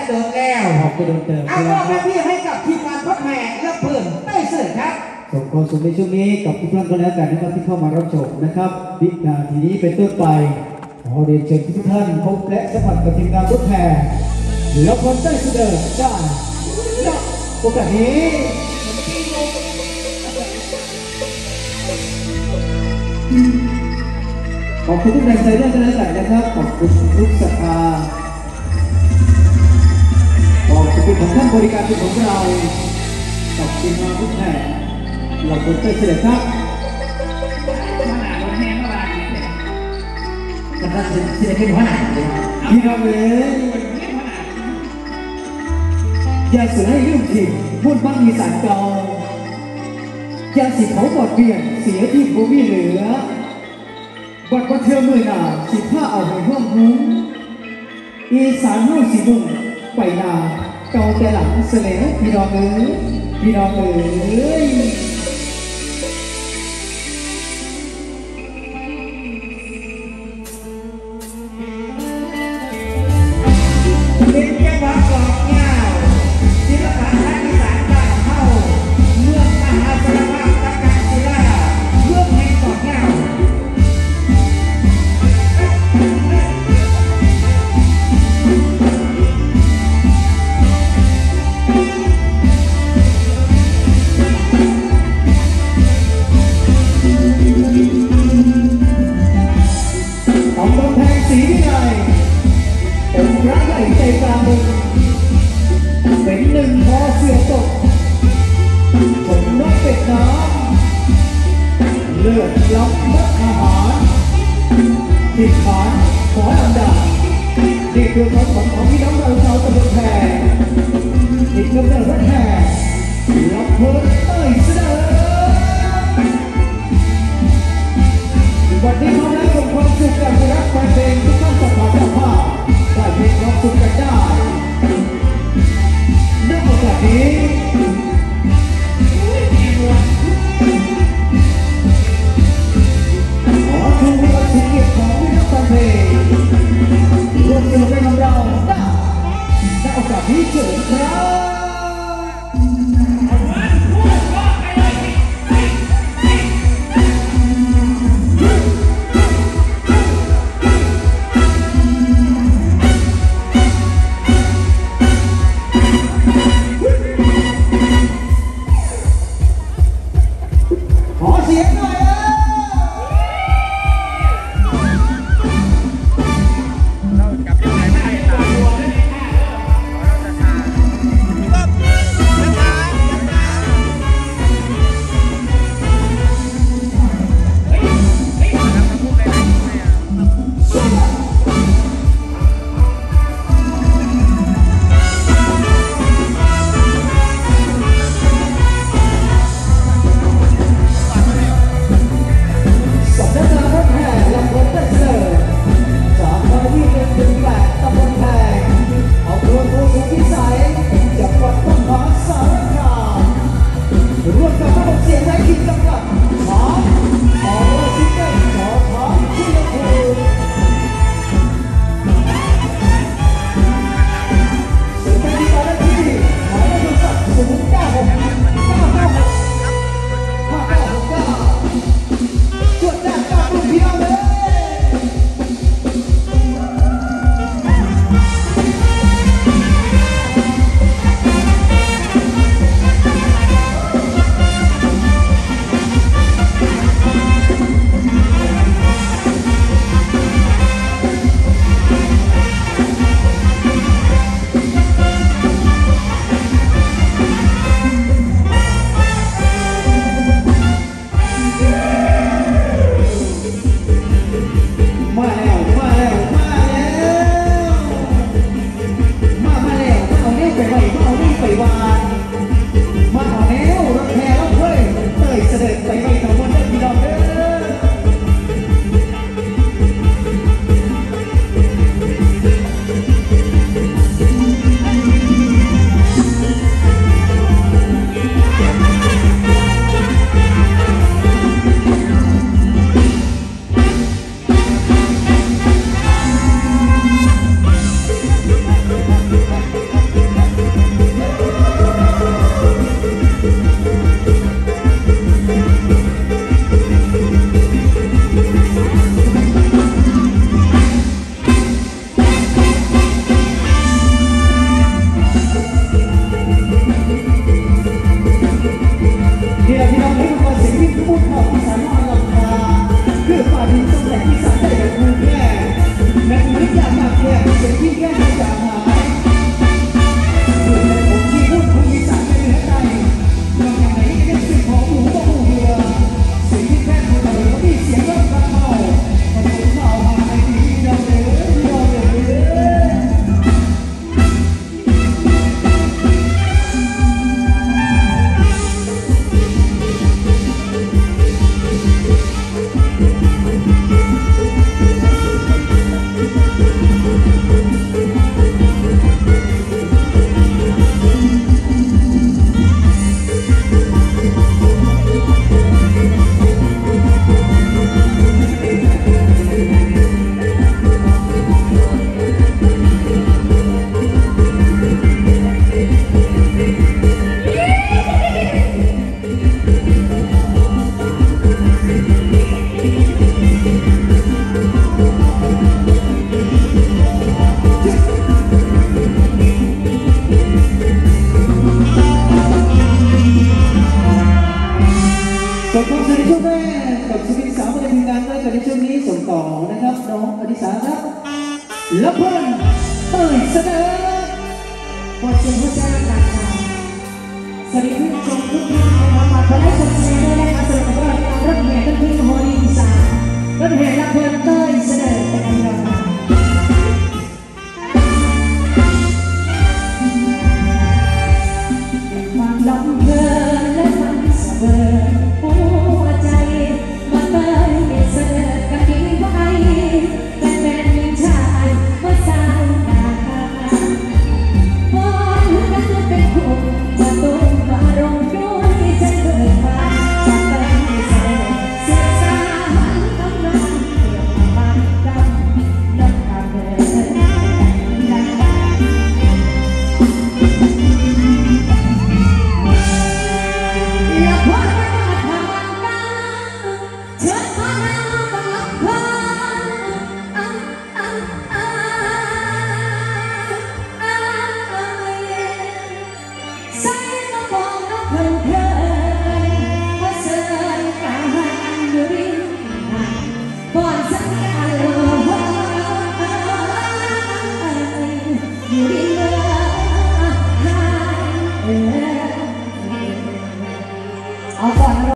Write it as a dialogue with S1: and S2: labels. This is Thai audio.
S1: เดิมแล้ว
S2: ออกไปโดนเติม
S1: เอามอบหน้าที่ให้กับทีมงานพักแห่และเพื่อนได้เสิร์ฟครับ
S2: ส่งความสุขในช่วงนี้กับทุกท่านก็แล้วกันนะครับที่เข้ามารับชมนะครับวินาทีนี้เป็นต้นไปขอเรียนเชิญทุกท่านพบและสัมผัสกับทีมงานรถแห่แล้วคนได้เสนอได้ณโอกาสนี้ขอบคุณทุกแรงใจด้วยกันแล้วกันนะครับขอบคุณทุกศรัทธาขอบคุณของท่านบริการของเรากับทีมงานทุกแห่งเราคนเตยเสด็จครับ
S3: หัวหน้ารถแห่เมื่อวานนี้เนี่ย
S2: จะได้เสด็จเป็นหัวหน้าพี่น้องเลยอย่าเสือให้ลืมถิ่นมุ่นบ้างมีสารเก่าอย่าสิเขาบอดเบี่ยงเสียที่บุมีเหลือบัดว่าเธอมือหนาสิผ้าเอาไปห้องหุ้งอีสานห้องสีมุ่งไปนาเก่าแต่หลังเสลวพี่น้องเอ๋ยพี่น้องเอ๋ย
S1: เป็นแค่วัดกอกเงาศิลปะและอีสานบ้านเฮาเมืองมหาสารคามตะการศิลาเมืองแห่งกอกเงา
S2: เป็นหนึ่งพอเสือตกผลนกเป็ดน้ำเลือดล้ำมัดอาหารติดขานขอลำดานี่คือความฝันของพี่น้องเราชาวตะบนแพรติดกำเนิดรถแห่รับเพิ่มเต้ยเสนอวันนี้พร้อมแล้วส่งความสุขกับรักแฟนเพลงทุกท่านสัมผัสเจ้าภาพได้เพลงความสุขกันได้ณโอกาสนี้ขอชูวัตถุเกียรติของพี่น้องแฟนเพลงร่วมสนุกกับเราได้ณโอกาสนี้เชิญครับ
S1: ข
S2: วิตอย่างหนักแน่เป็นที่แก้ไม่จากหายดูแลผมที่พูดคุยสารไม่เหลือใจมองอย่างไหนก็ยังเป็นของหมูบ้าหูเหือสิ่งที่แค่คนเราก็มีเสียงรถกระเทาคนคนข่าวหายดีเราเลยเราเลย กับความสนิทช่วงแรกกับศิลปินสาวในทีมงานด้วยกันในช่วงนี้ส่งต่อนะครับน้องอดิสาครับและเพื่อนเต้ยเสนอ
S4: ขอเสียงหัวใจรักๆค่ะสวัสดีผู้ชมทุกท่านนะคะฝากกดไลค์กดแชร์ด้วยนะคะสำหรับรถแห่ต้นพึ่งโฮลีอีสานรถแห่รับเพื่อนเต้ยเสนอเป็นอันดับค่ะความลำเพลินและมันสะเบิดหัวใจมาเต้ยเสนอกับดีไว้แต่แฟนมีชายมาสร้างงานพอรักเป็นผู้มาตุ้มมารงด้วยใจเบิกบานจากเต้ยเสนอเสียสารกำลังเกี่ยวกับบ้านดำน้ำตาเบิดอย่าพอมาทำกันเชิญพาเราต้องรับพรใส่กระบอกน้ำเพลินเพลินเพราะเสิร์นการอยู่ริมหาดก่อนสัญญาลอยู่ริมเรือหาดเอาก่อน